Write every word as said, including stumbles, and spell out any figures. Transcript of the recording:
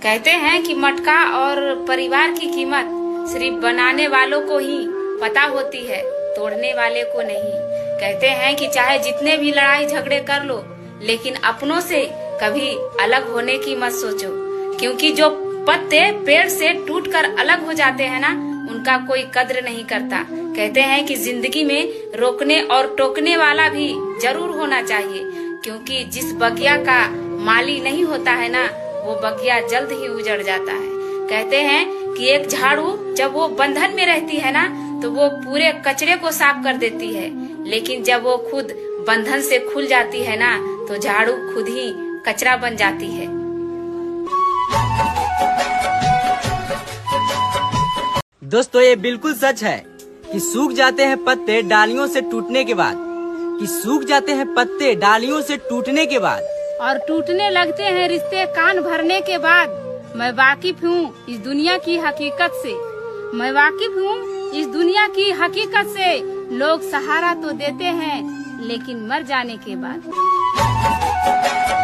कहते हैं कि मटका और परिवार की कीमत सिर्फ बनाने वालों को ही पता होती है, तोड़ने वाले को नहीं। कहते हैं कि चाहे जितने भी लड़ाई झगड़े कर लो, लेकिन अपनों से कभी अलग होने की मत सोचो, क्योंकि जो पत्ते पेड़ से टूटकर अलग हो जाते हैं ना, उनका कोई कद्र नहीं करता। कहते हैं कि जिंदगी में रोकने और टोकने वाला भी जरूर होना चाहिए, क्योंकि जिस बगिया का माली नहीं होता है ना, वो बगिया जल्द ही उजड़ जाता है। कहते हैं कि एक झाड़ू जब वो बंधन में रहती है ना, तो वो पूरे कचरे को साफ कर देती है, लेकिन जब वो खुद बंधन से खुल जाती है ना, तो झाड़ू खुद ही कचरा बन जाती है। दोस्तों, ये बिल्कुल सच है कि सूख जाते हैं पत्ते डालियों से टूटने के बाद, कि सूख जाते हैं पत्ते डालियों से टूटने के बाद, और टूटने लगते हैं रिश्ते कान भरने के बाद। मैं वाकिफ हूँ इस दुनिया की हकीकत से, मैं वाकिफ हूँ इस दुनिया की हकीकत से। लोग सहारा तो देते हैं, लेकिन मर जाने के बाद।